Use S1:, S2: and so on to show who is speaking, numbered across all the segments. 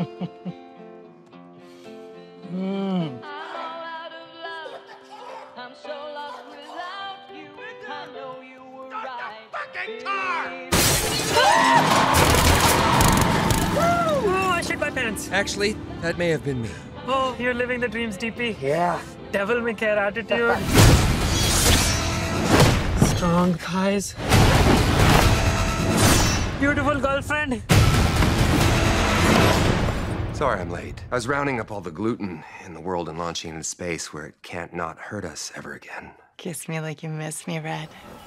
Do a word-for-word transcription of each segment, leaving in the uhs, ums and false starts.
S1: mm.
S2: Oh, I shit my pants.
S3: Actually, that may have been me.
S2: Oh, you're living the dreams, D P.
S3: Yeah.
S2: Devil may care attitude. Strong thighs. Beautiful girlfriend.
S3: Sorry I'm late. I was rounding up all the gluten in the world and launching into space where it can't not hurt us ever again.
S4: Kiss me like you miss me, Red.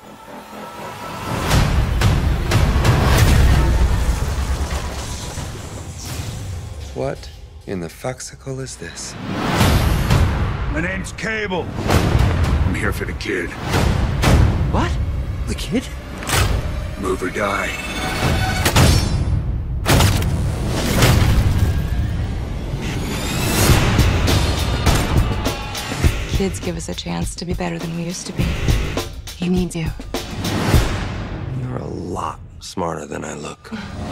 S3: What in the fuxicle is this?
S5: My name's Cable. I'm here for the kid.
S3: What? The kid?
S5: Move or die.
S4: Kids give us a chance to be better than we used to be. He needs you.
S3: You're a lot smarter than I look.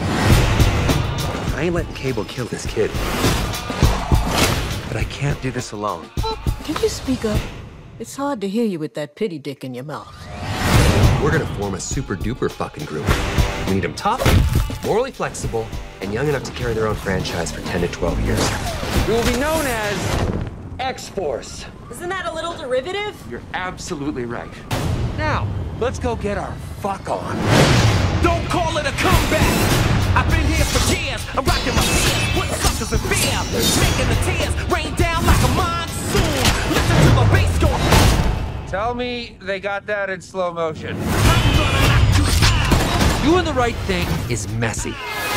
S3: I ain't letting Cable kill this kid. But I can't do this alone.
S6: Can you speak up? It's hard to hear you with that pity dick in your mouth.
S3: We're gonna form a super duper fucking group. We need them tough, morally flexible, and young enough to carry their own franchise for ten to twelve years. We will be known as X-Force.
S7: Isn't that a little derivative?
S3: You're absolutely right. Now, let's go get our fuck on.
S8: Don't call it a comeback. I've been here for years. I'm rocking my fears, putting suckers in fear, making the tears rain down like a monsoon. Listen to the bass go.
S3: Tell me they got that in slow motion.
S8: Doing the right thing is messy.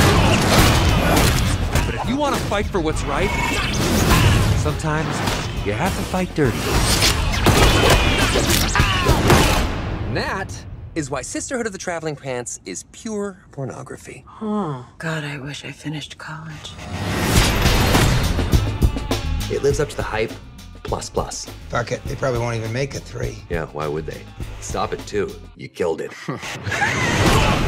S8: But if you want to fight for what's right, sometimes you have to fight dirty.
S3: And that is why Sisterhood of the Traveling Pants is pure pornography.
S4: Oh, God, I wish I finished college.
S3: It lives up to the hype, plus plus.
S9: Fuck it, they probably won't even make a three.
S3: Yeah, why would they? Stop it too. You killed it.